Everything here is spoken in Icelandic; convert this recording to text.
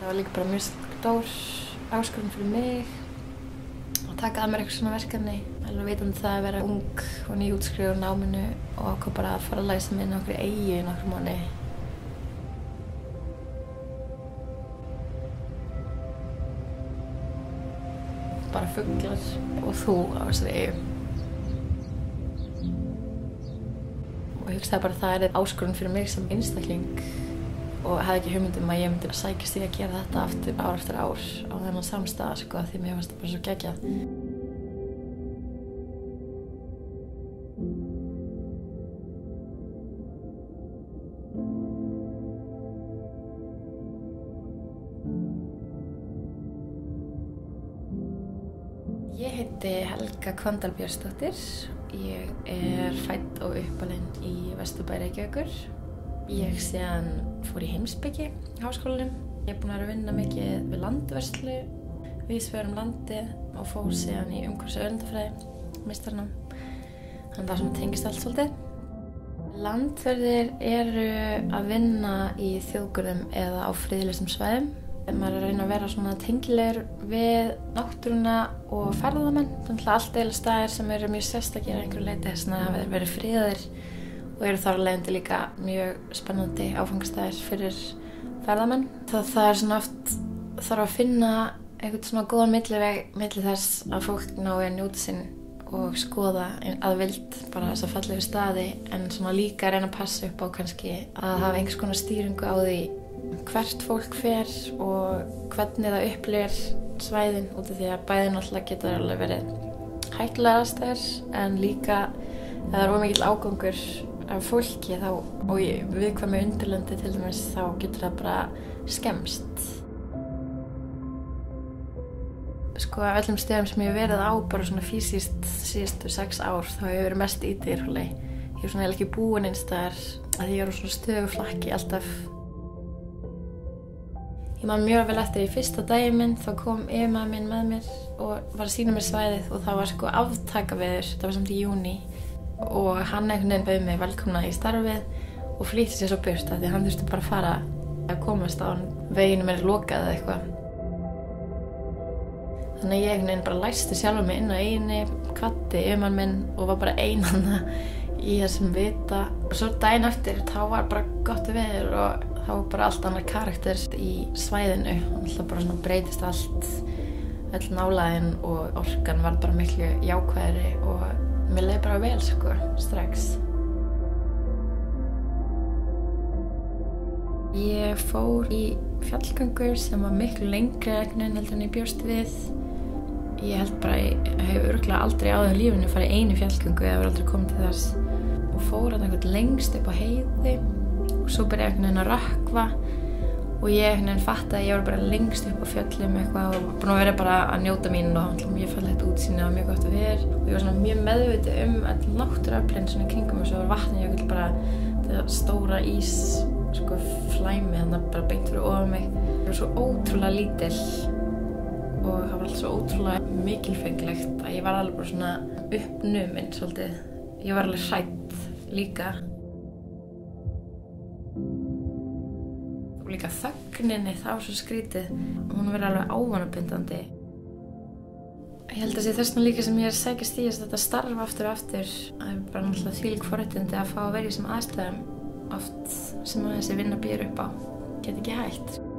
Það var líka bara mjög stór áskorun fyrir mig að taka að mér eitthvað svona verkefni. Alveg vitandi það að vera ung og nýútskrifuð úr náminu og ákvað bara að fara að læsa mig inn á einhverri eyju í nokkra mánuði. Bara fuglar og þú á þessari eyju. Og ég hugsaði bara að það er áskorun fyrir mig sem einstakling og hefði ekki hugmynd að ég myndi sækjast í að gera þetta aftur ár eftir ár á þennan samstað sko, því mér fannst það bara svo geggjað. Ég heiti Helga Kvandal Björnsdóttir. Ég er fædd og uppalin í Vesturbæ Reykjavíkur. Ég síðan fór í heimspeki í háskólanum. Ég er búin að vinna mikið við landvörslu, víðsvegar landið og fór síðan í umhverfis- og auðlindafræði meistaranám. Þannig það sem tengist allt svolítið. Landverðir eru að vinna í þjóðgörðum eða á friðlýstum svæðum. Maður er að reyna að vera svona tengilegur við náttúruna og ferðamenn. Þannig að allt eða staðir sem eru mjög sérstakir að einhverju leyti þess að hafa verið friðaðir og eru þar af leiðandi líka mjög spennandi áfangastæðir fyrir ferðamenn. Það er svona oft þarf að finna einhvern svona góðan milliveg milli þess að fólk nái að njóta sín og skoða að vild bara þess að fallegu staði en svona líka að reyna að passa upp á kannski að hafa einhvers konar stýringu á því hvert fólk fer og hvernig það upplifir svæðin út af því að bæði náttúrulega getur alveg verið hættulegar aðstæður en líka ef það er ómikill ágangur af fólki þá, og í viðkvæmu undirlendi til dæmis þá getur það bara skemmst. Sko af öllum stöðum sem ég hef verið á bara svona fysiskt síðustu 6 ár þá hef ég verið mest í Dyrhólaey. Ég hef svona ekki búin eins staðar að ég er á svona stöðu flakki alltaf. Ég man mjög vel eftir í fyrsta daginn minn, þá kom yfirmaður minn með mér og var að sýna mér svæðið og það var sko aftakaveður, það var samt í júní og hann einhvern veginn bauð mig velkomna í starfið og flýtti sér svo burt af því hann þurfti bara að fara að komast á veginum er lokað eða eitthvað. Þannig að ég einhvern veginn bara læsti sjálfa mig inn á eyjunni, kvaddi yfirmaður minn og var bara ein í þessum vita og svo daginn eftir þá var bara gott veður og þá var bara allt annar karakter í svæðinu og alltaf bara svona breytist allt, öll nálægðin og orkan var bara miklu jákvæðari og mér leið bara vel sko, strax. Ég fór í fjallgöngu sem var miklu lengri heldur en ég bjóst við. Ég held bara að ég hef örugglega aldrei áður í lífinu farið í einu fjallgöngu eða aldrei komið til þess og fór að einhvern lengst upp á heiði. Og svo byrjaði ég einhvern veginn að rökkva og ég einhvern veginn fattaði að ég var bara lengst upp á fjöllum eitthvað og búin að vera bara að njóta mín og mjög fallegt útsýni og mjög gott veður. Og ég var svona mjög meðvituð öll náttúruöflin svona í kringum og svo var vatnajökull bara þetta stóra ís sko flæmi þannig bara beint fyrir ofan mig. Ég var svo ótrúlega lítil og það var allt svo ótrúlega mikilfenglegt að ég var alveg bara svona uppnumin svolítið. Ég var alveg hrædd líka. Og líka þögninni, það var svo skrítið. Hún verið alveg ávanabindandi. Ég held að sé þess vegna líka sem ég er að sækjast í þetta starf aftur og aftur. Það er bara náttúrulega þvílík forréttindi að fá að vera í þessum aðstæðum oft sem að þessi vinna býður upp á. Get ekki hægt.